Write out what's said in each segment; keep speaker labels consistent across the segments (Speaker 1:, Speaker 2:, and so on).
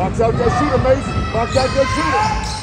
Speaker 1: Box out that shooter, Mace. Box out that shooter.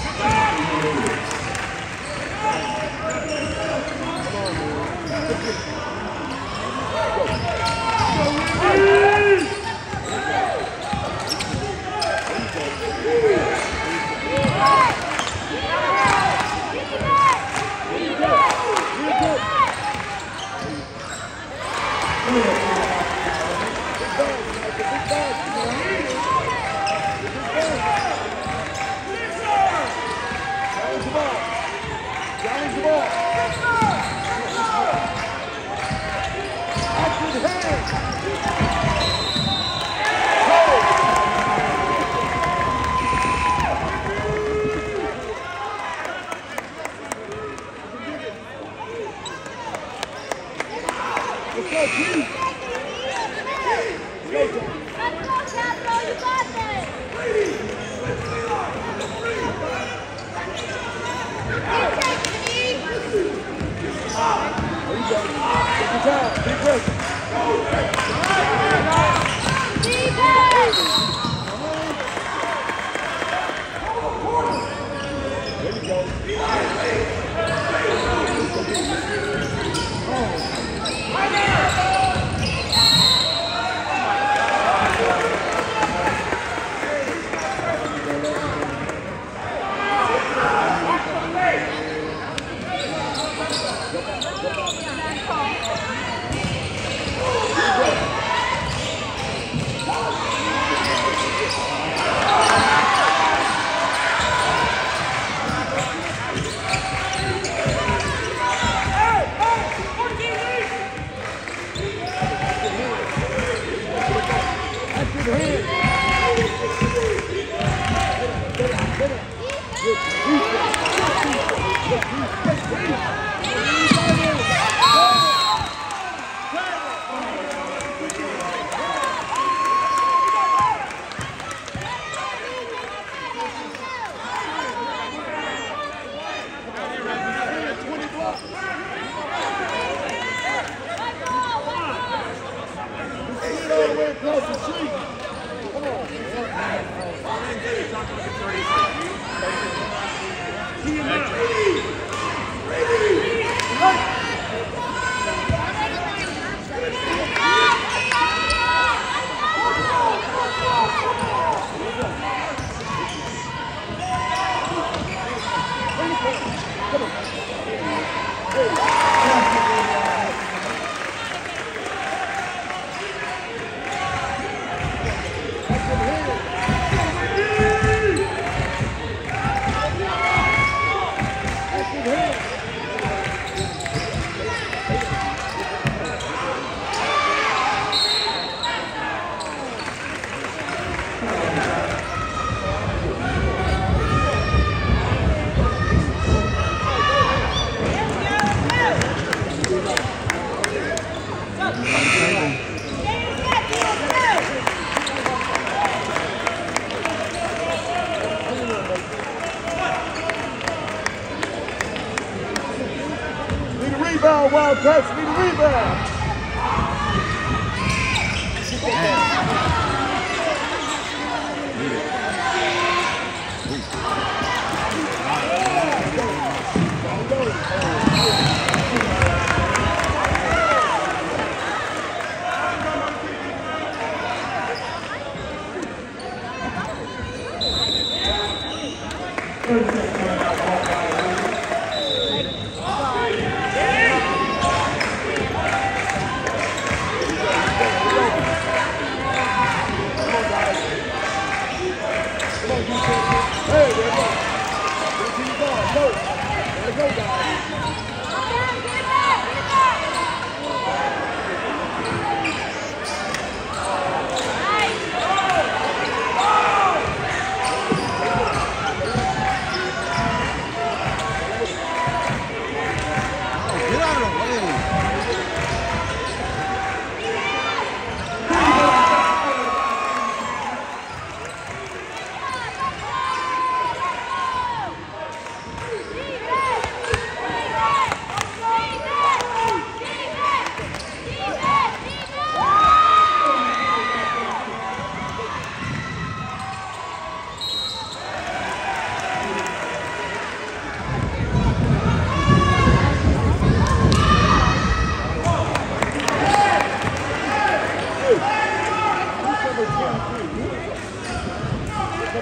Speaker 1: Wildcats need a rebound.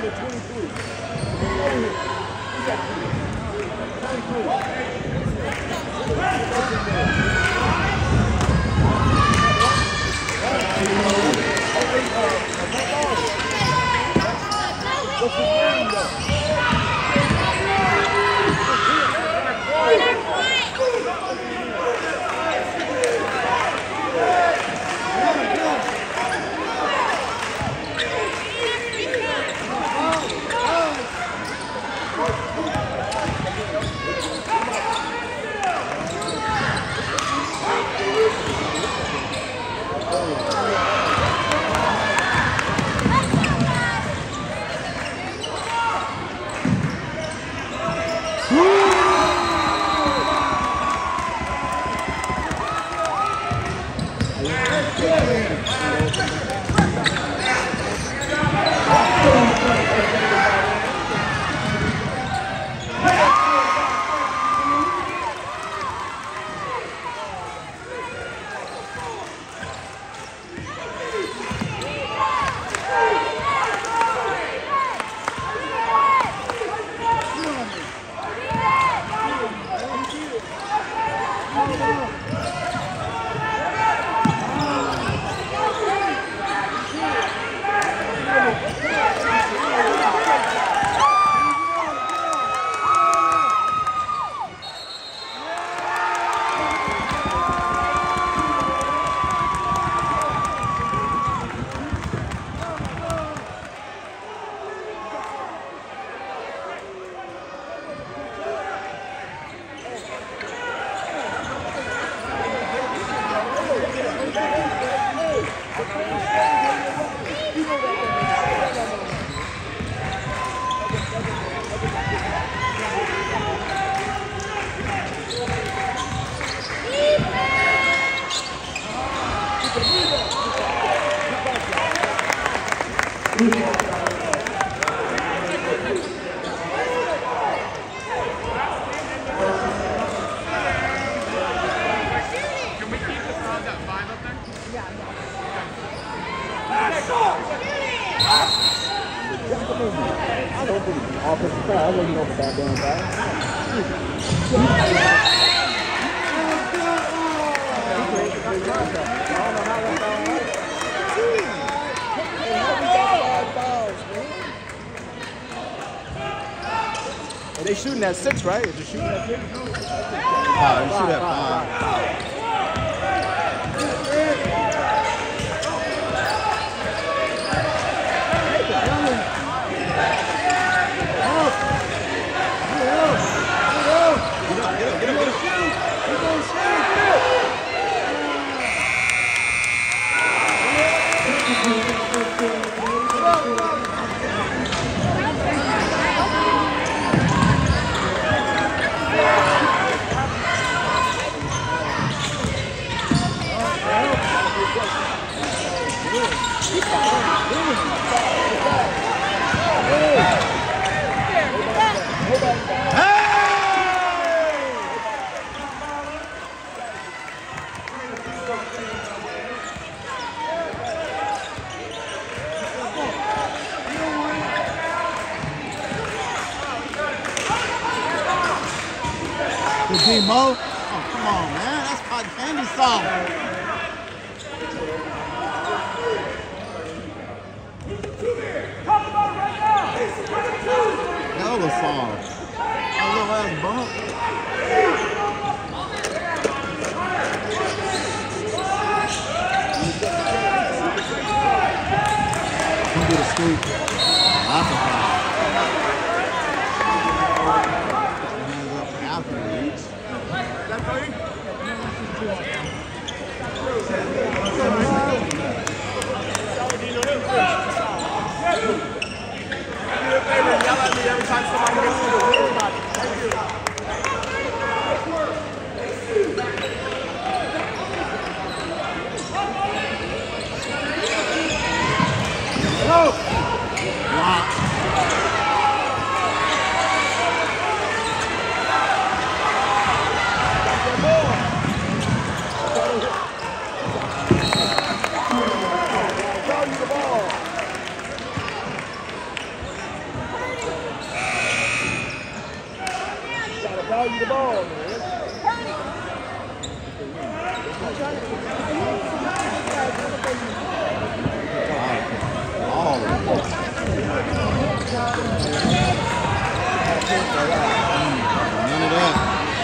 Speaker 1: number 23. Over here. You got 23. What's his name, though?
Speaker 2: They shooting at 6, right? Is they shooting at 6?
Speaker 3: Oh, they shoot at 5. Mo? Oh, come on, man. That's cotton candy song. Hell of a song. A little ass bump. Come get a scoop. Lots of fun. Hands up after the reach.
Speaker 2: Every time somebody gets to the wheel, thank you. Go!
Speaker 1: buy you the ball, man.
Speaker 3: All of them. None of that.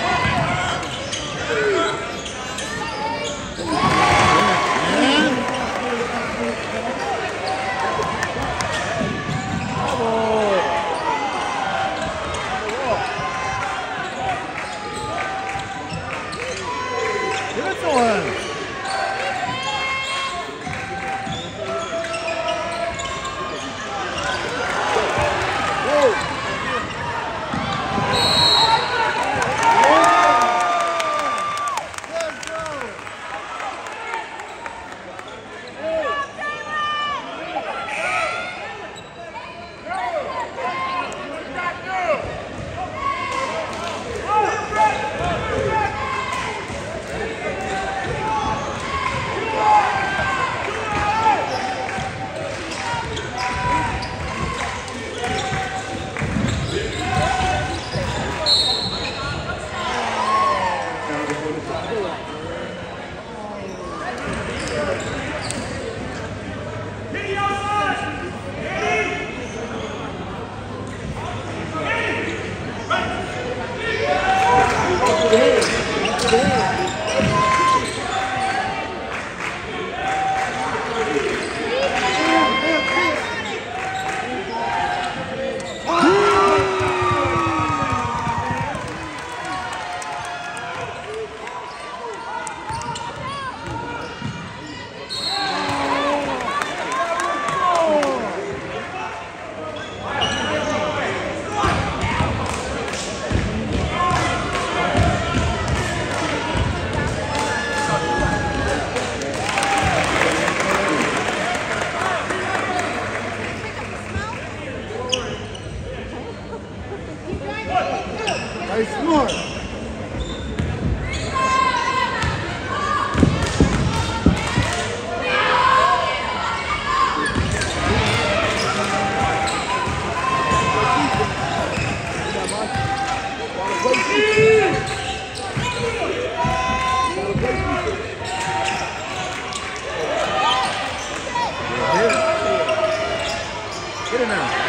Speaker 1: Get in there.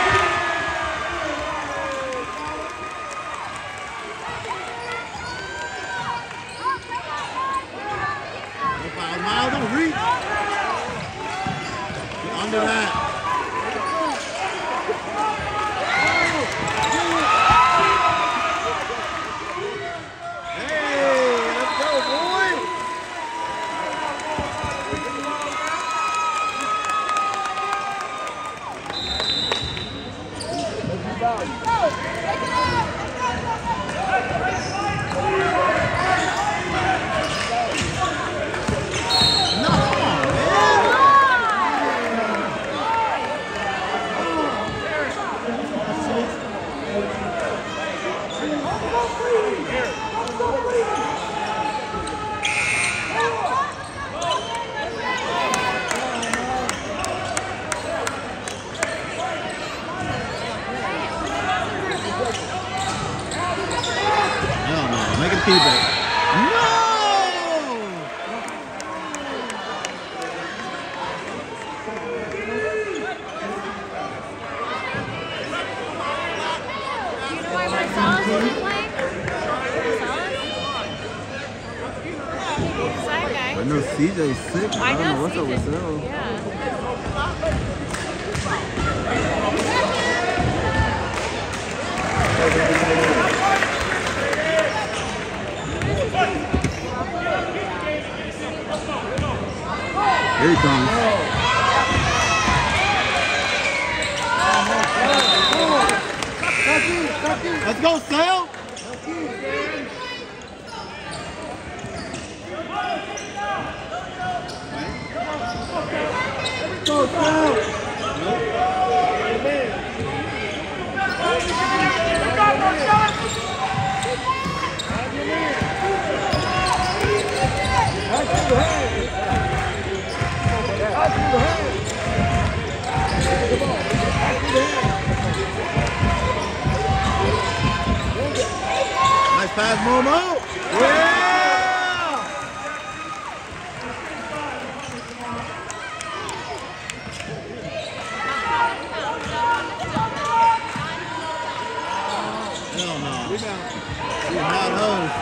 Speaker 3: Miles, don't reach. Get under that. Hey, let's go, boy. Make him keep it. No!
Speaker 4: Do you know why Marcellus isn't playing? Marcellus? Side guy.
Speaker 3: I know CJ's sick. I don't know what's up with Cell.
Speaker 4: Yeah.
Speaker 3: Here he comes. Let's go, Sale.
Speaker 1: Go, Sale.
Speaker 3: Momo. Yeah. Hell no.
Speaker 1: Rebound.
Speaker 3: You're not hose.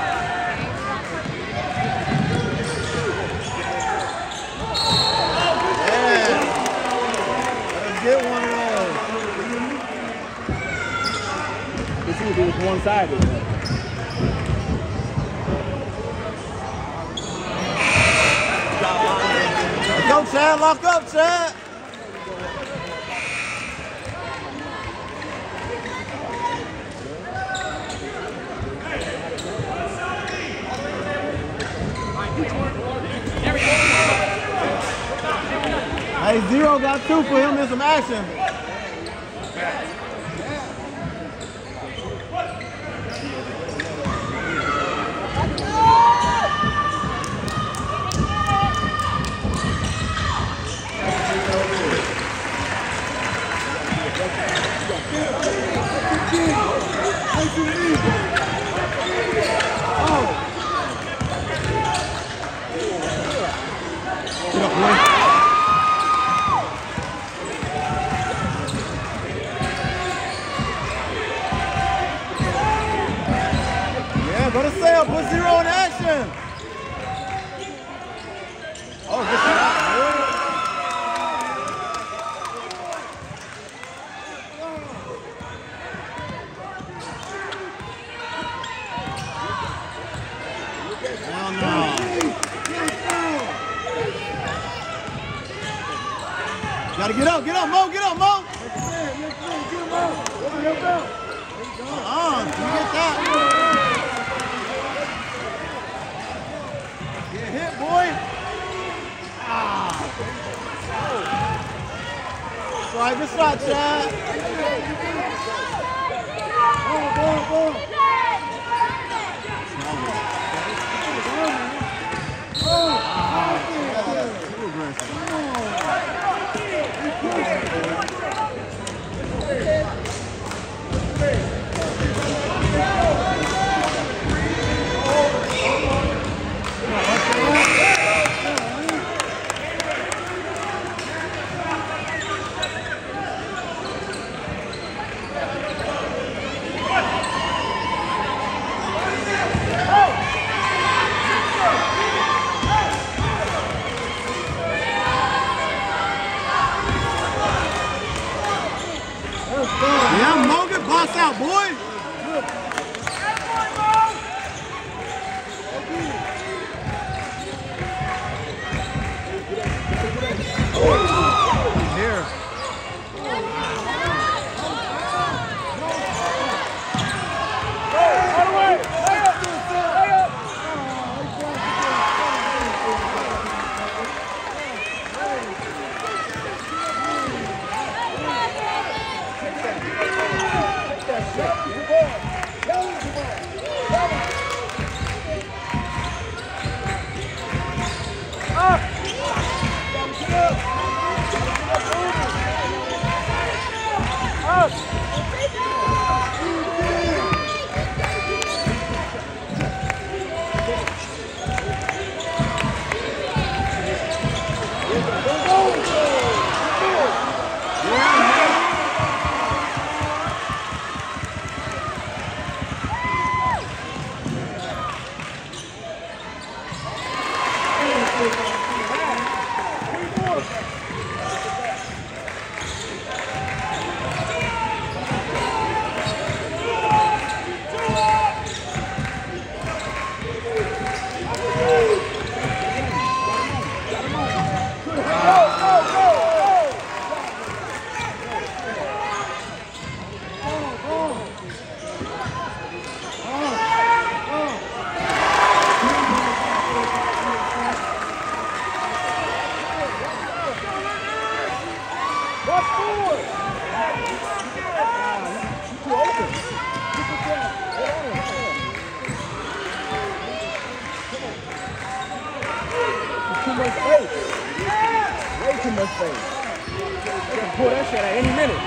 Speaker 3: Yeah. Let's get one of those.
Speaker 1: This would be one-sided.
Speaker 3: Go, Chad. Lock up, Chad. Hey, Zero got 2 for him in some action. Get up, boy. Yeah, go to sale. Put 0 in action. Oh, good shot. Hell no. Gotta get up, Mo, get up, Mo. You get that. Get hit, boy. Sorry, good shot, Chad. Yeah, Morgan, boss out, boy. Here.
Speaker 1: much space. Way too much space. They can pull that shit at any minute.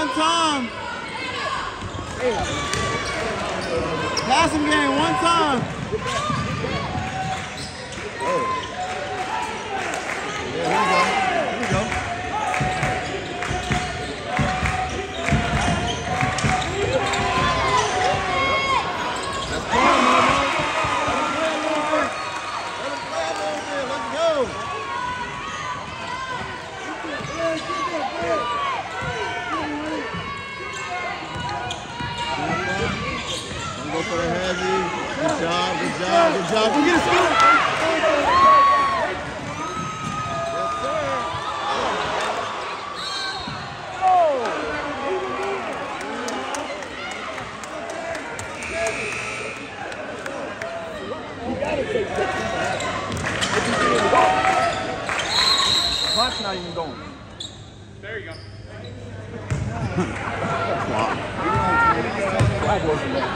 Speaker 3: one time. Passing game one time. Oh. Yeah, here we go. That's fine, Momo. Let him play a little bit. Let's go. Go for the heavy. Good job, good job, good job. Go get a scoop. Yes, sir.
Speaker 1: You gotta take that. Clock's not even going.
Speaker 2: There you go.
Speaker 1: Flag wasn't there.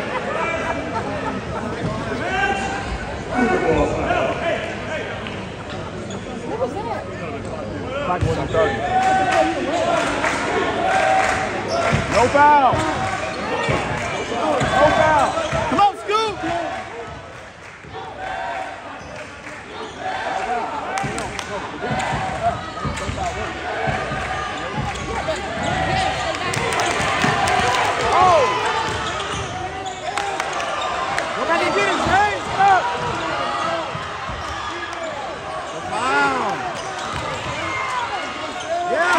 Speaker 1: Flag wasn't 30. No foul. No foul.
Speaker 3: Come on, Scoop.
Speaker 1: Nobody did it, James. Stop.
Speaker 3: Wow. Yeah,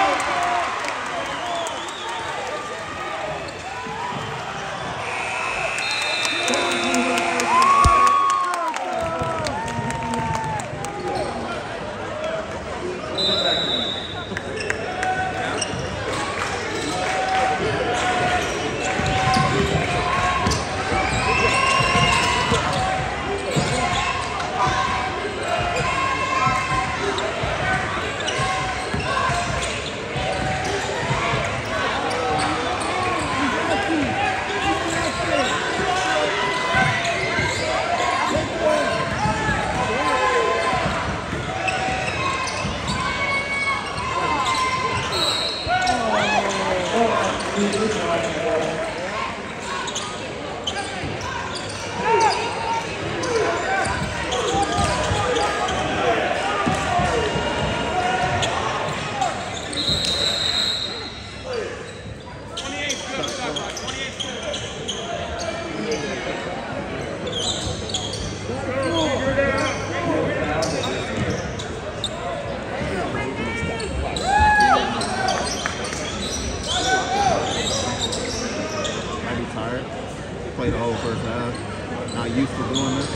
Speaker 3: might be tired. Played the whole first half. Not used to doing this.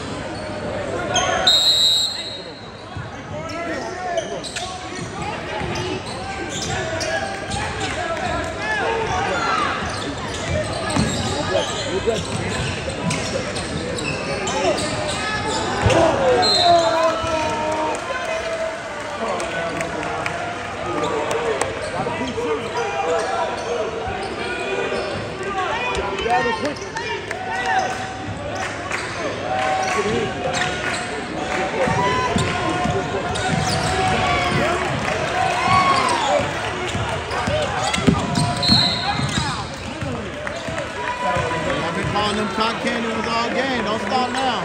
Speaker 1: You're good.
Speaker 3: I've been calling them cotton candy was all game. Don't stop now.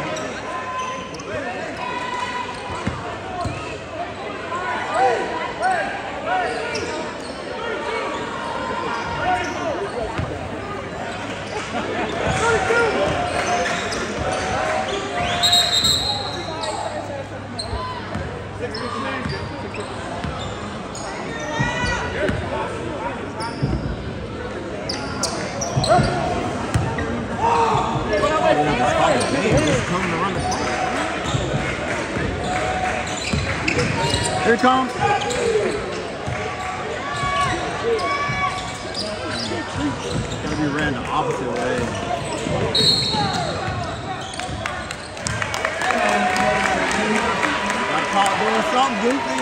Speaker 3: Coming to run the play. Here it comes. Gotta be ran the opposite way. Got caught doing something goofy.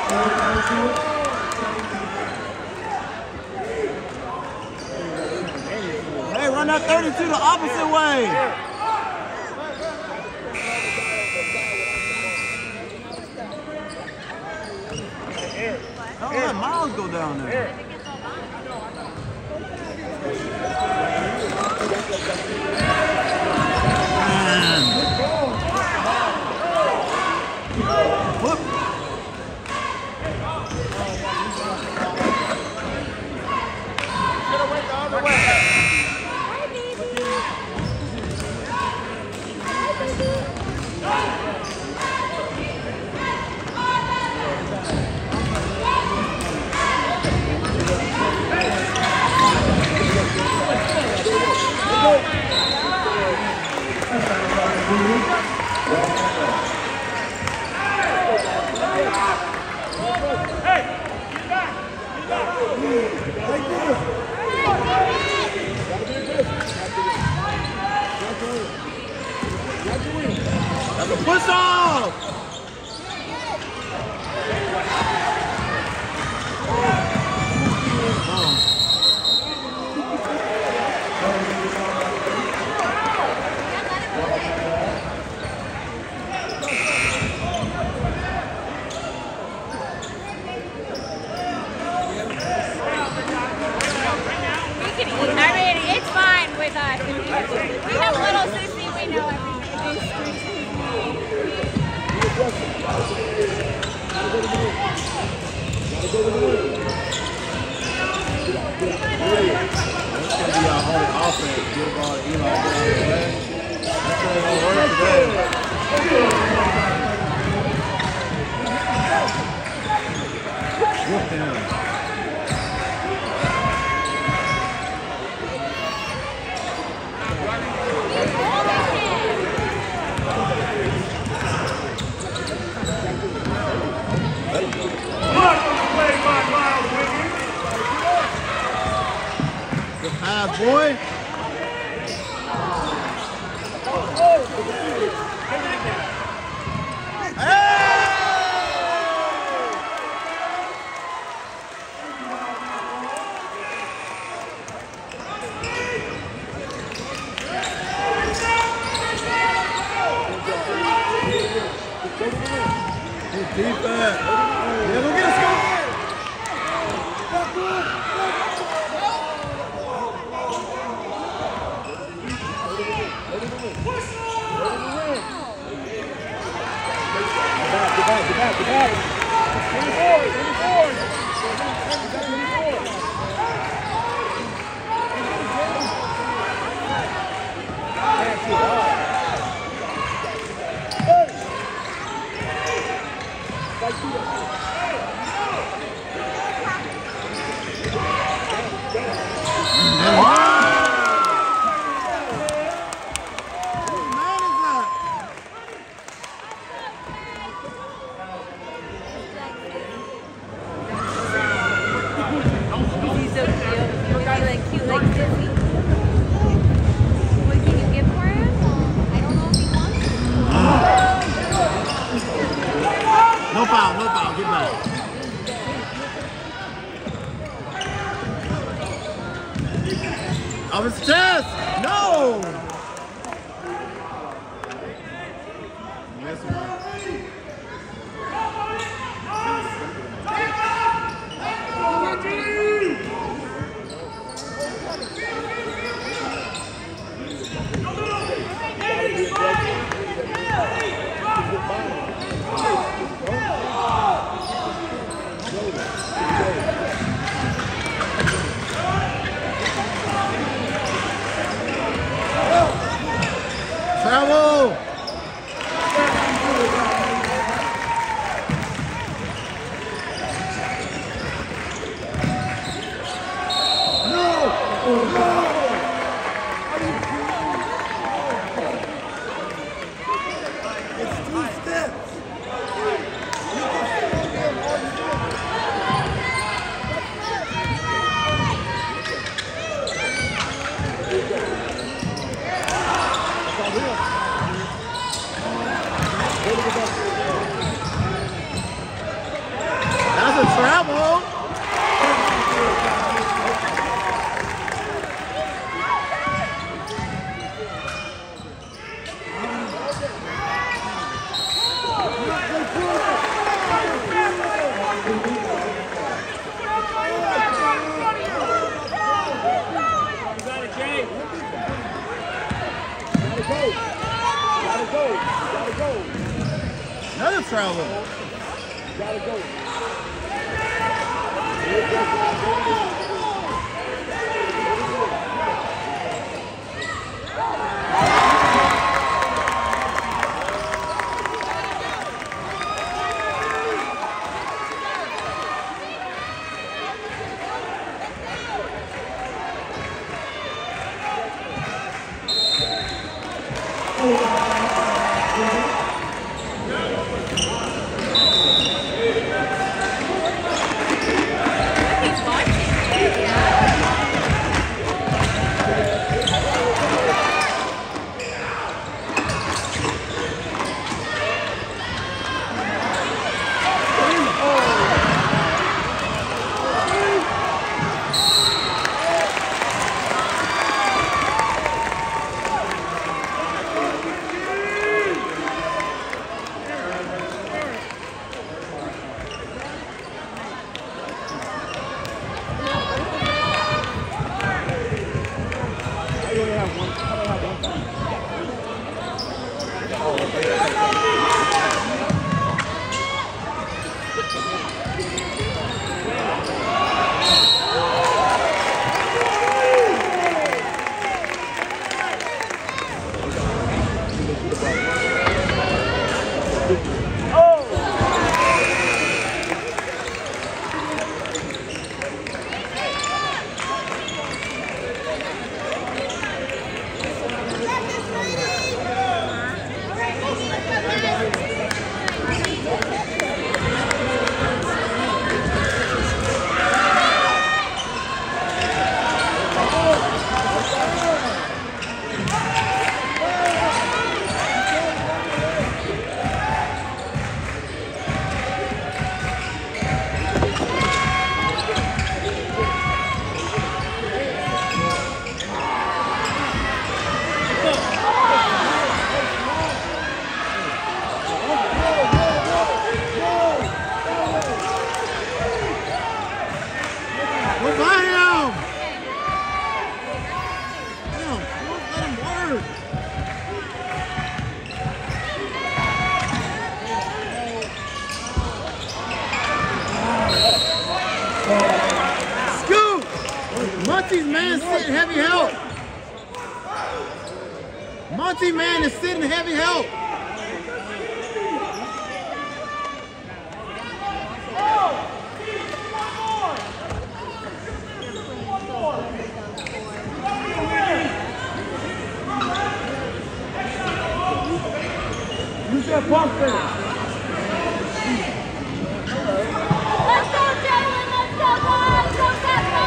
Speaker 3: Hey, run that 32 the opposite way. Don't let Miles go down there. This can be our only offense. Get the ball to Eli. Get out of the way. That's what it's going to work today. Whoop him. Good pass, boy. Good defense. Yeah, look at us go.
Speaker 1: Get back. 24.
Speaker 3: No foul, get back. Of his chest! No! Miss one. Travel! That's a travel. Another travel.
Speaker 1: Gotta go.
Speaker 3: man sitting heavy help. Monty man is sitting heavy help.
Speaker 1: Use that pump finish.
Speaker 4: Let's go, Jalen. Let's go, boys. Go, Tesco.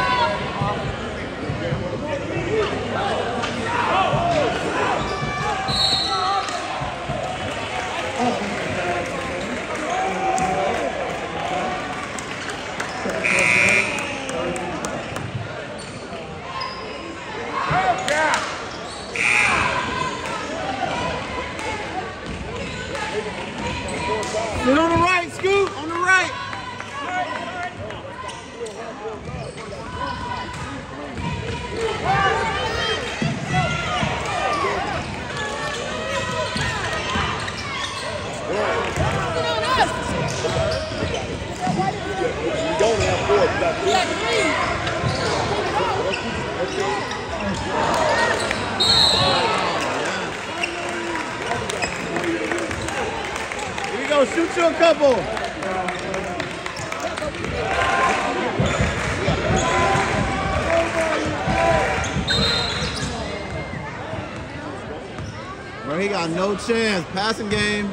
Speaker 3: Sit on the right, Scoot, on the right.
Speaker 2: You don't have four, you got three.
Speaker 3: Here we go, shoot you a couple. Bro, he got no chance. Passing game.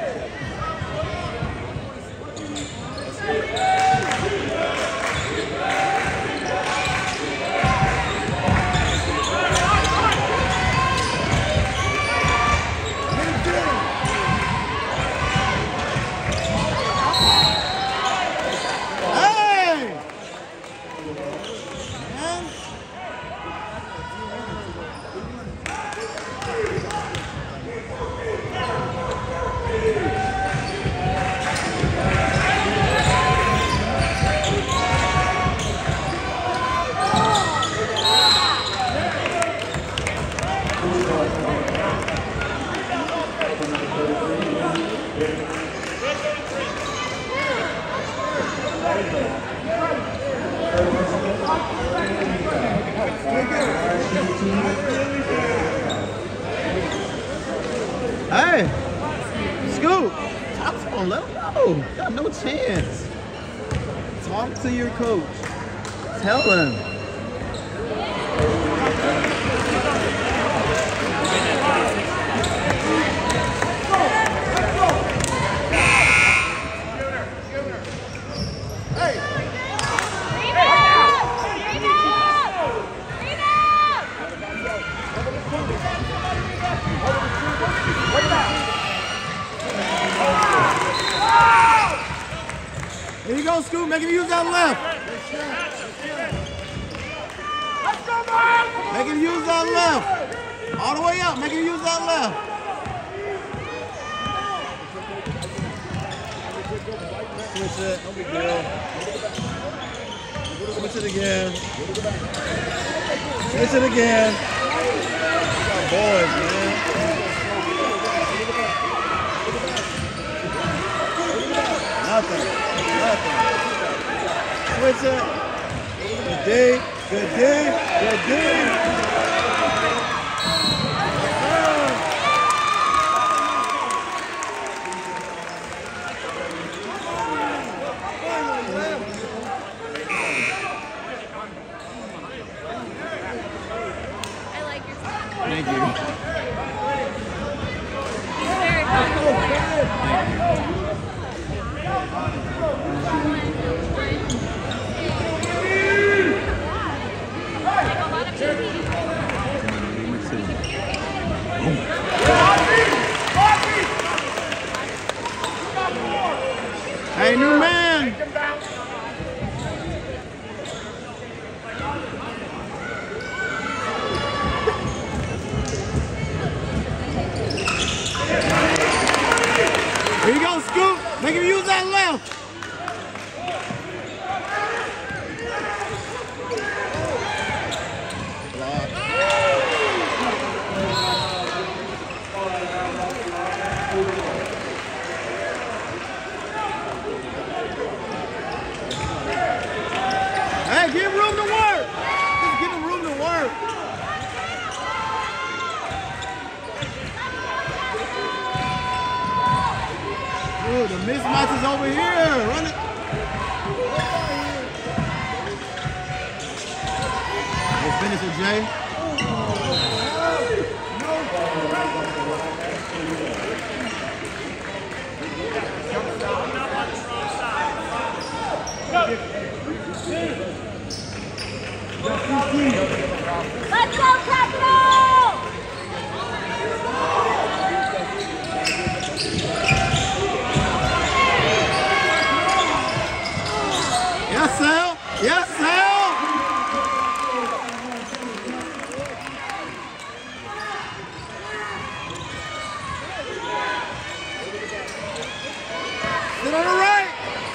Speaker 3: Hey, Scoop, talk to him, let him know. Got no chance. Talk to your coach. Tell him. Here you go, Scoop. Make him use that left. Make him use that left. All the way up. Make him use that left. Switch it. No big deal. Switch it again. Switch it again. Boys, man. Nothing. Switch it. Good day. Good day. Good day.
Speaker 4: I like your style.
Speaker 3: Thank you.
Speaker 4: Very fun.
Speaker 3: Hey, new man. Here you go, Scoop. Make him use that left. Dude, the mismatch is over here. Run it. We'll finish it, Jay.
Speaker 4: Let's go, Capital!
Speaker 3: Yes, Sal. Yes, Sal. Sit on the right.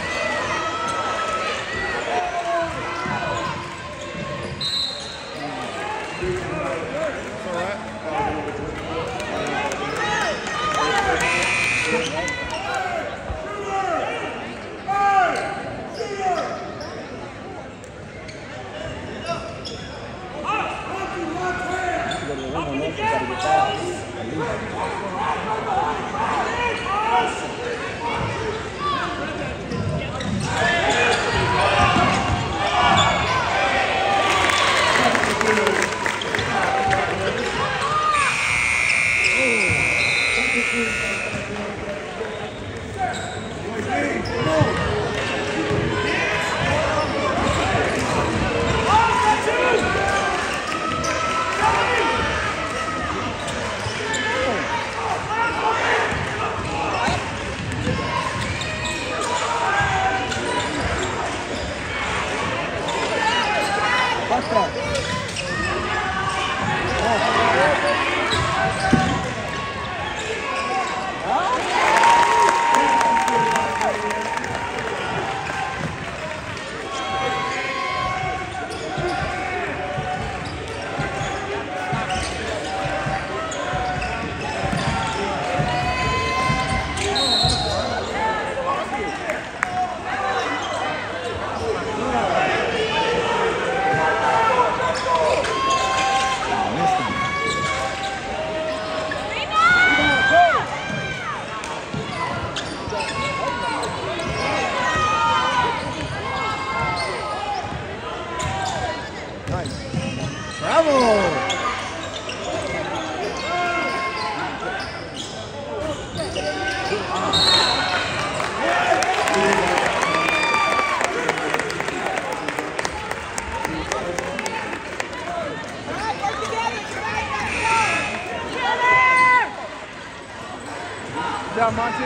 Speaker 1: Good job, Monty.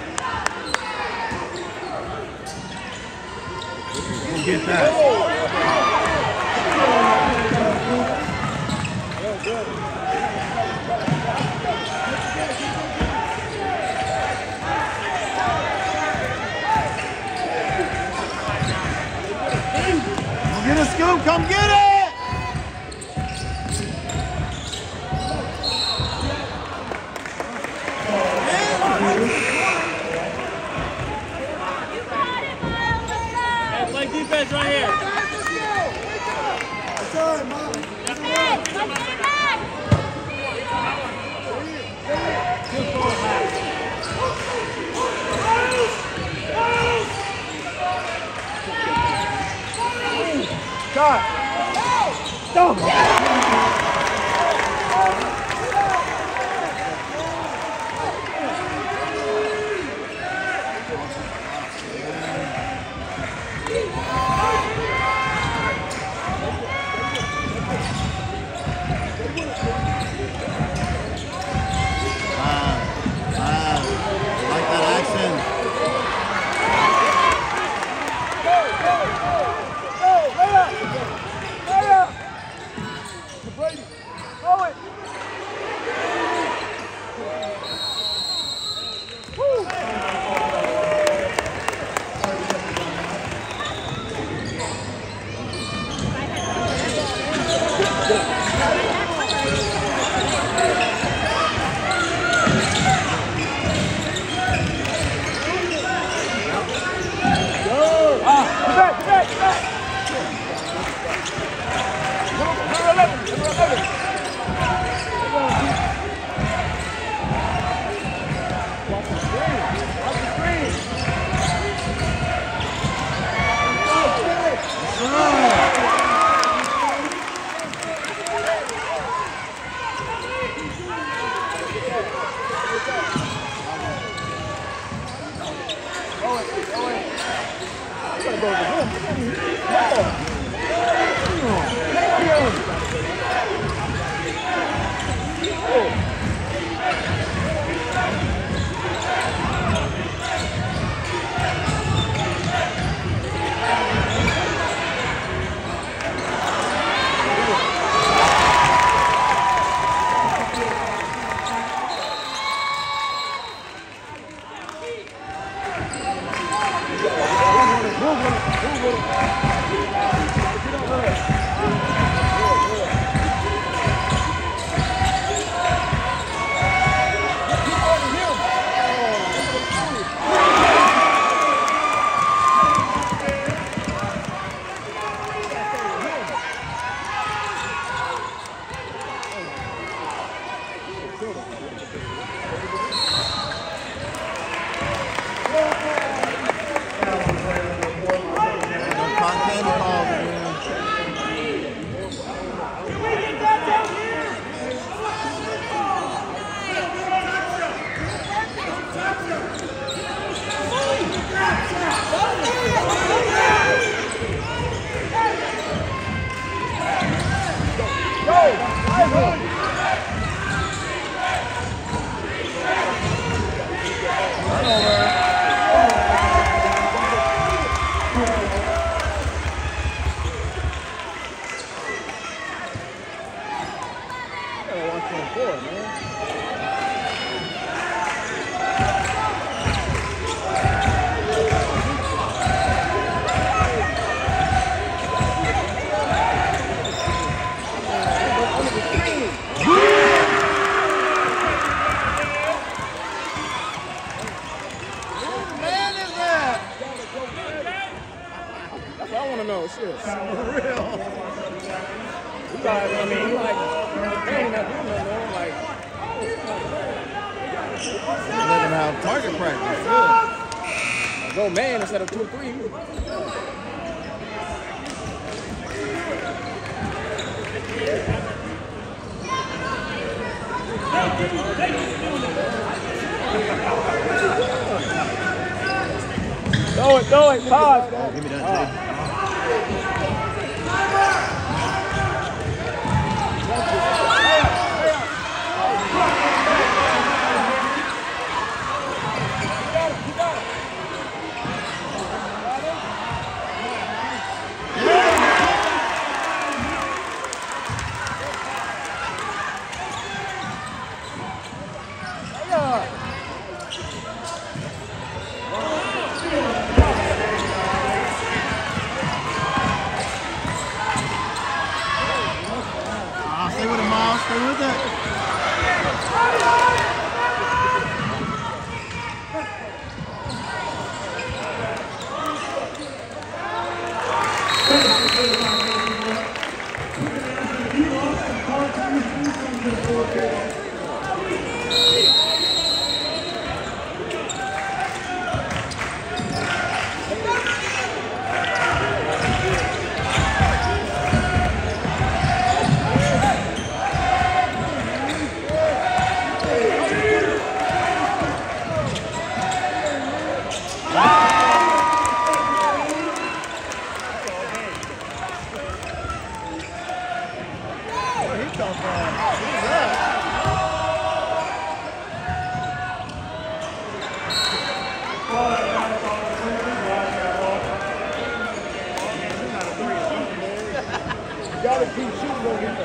Speaker 3: Go get that. Come get a scoop. Come get it.
Speaker 2: Play defense right here.
Speaker 1: Shot. Stop.
Speaker 3: Like that action. Target practice, good.
Speaker 1: Go man instead of 2-3. Throw it, pause.
Speaker 3: Oh, give me that, Jay. Stay with it, Miles. Stay with it.
Speaker 2: Gotta keep shooting on him.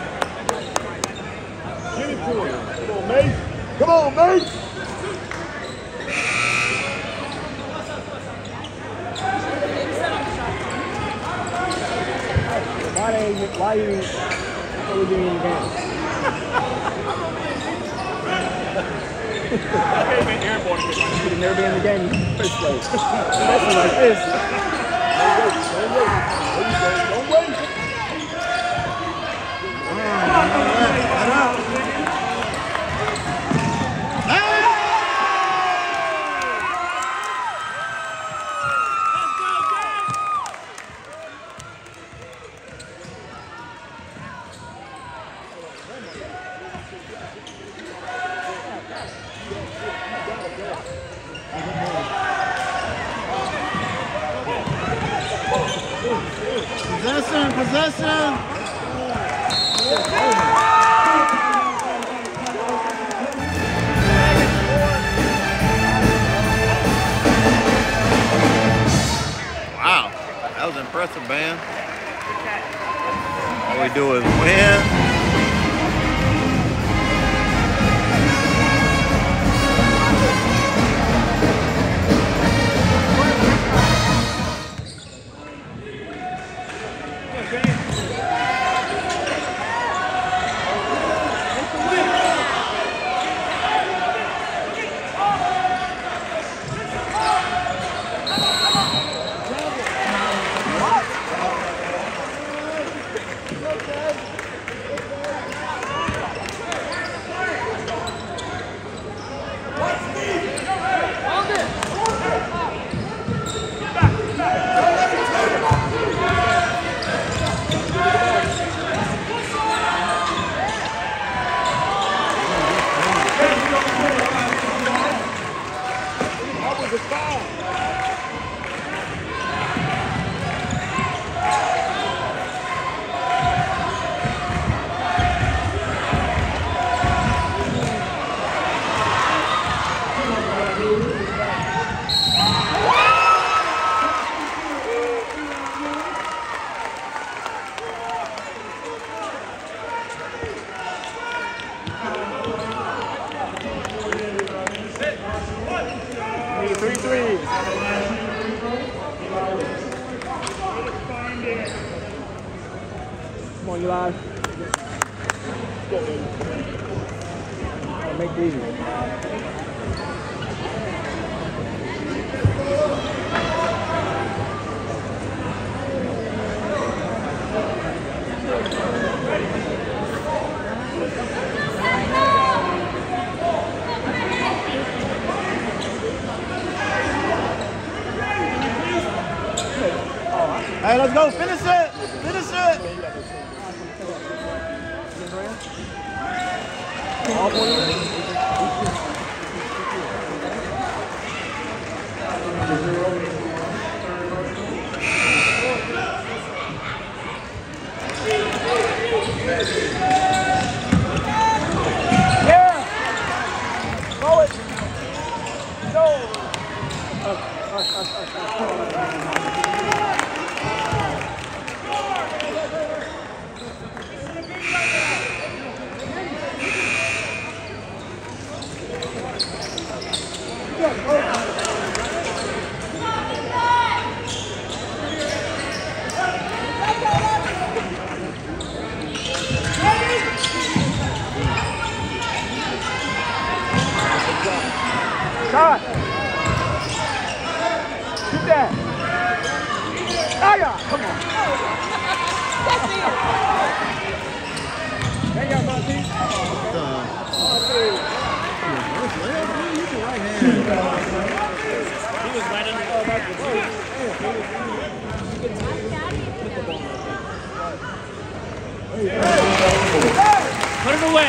Speaker 2: Get it to him. Come on, mate. Come on, mate.
Speaker 1: Why you in the game? You should never be in the game in the first place. Especially like this.
Speaker 2: Don't wait.
Speaker 3: Possession. Wow, that was impressive, man. All we do is win.
Speaker 1: Eli. Make these.
Speaker 3: Hey, let's go. Finish it. Finish it.
Speaker 1: Yeah. Throw it. Go. Shot. Shoot that. Ah, yeah. Come on. Hang out, Monty.
Speaker 2: He was right under Put it away.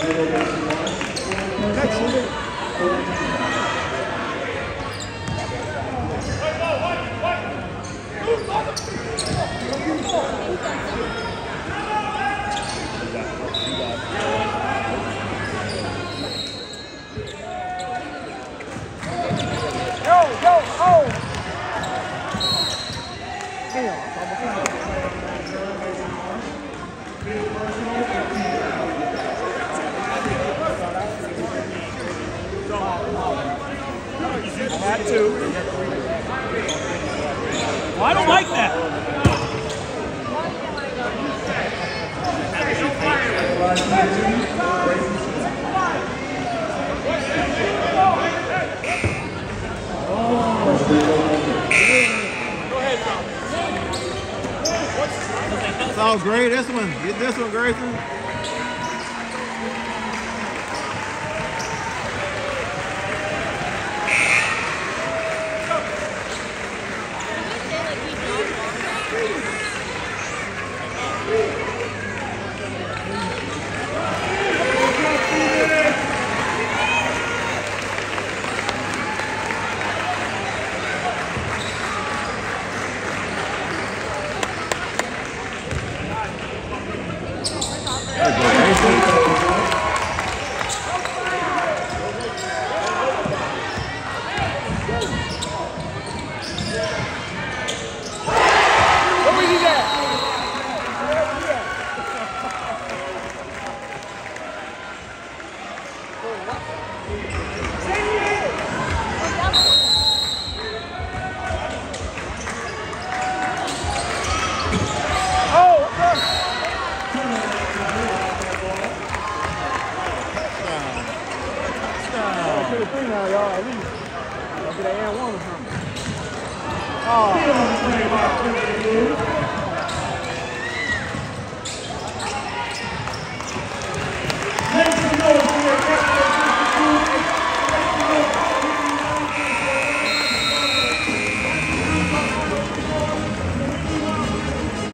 Speaker 2: Had to. Well, I don't like that.
Speaker 3: It's all great. This one. Get this one, Grayson.
Speaker 1: Now, y'all, at least. I'll get an and one or something. Oh.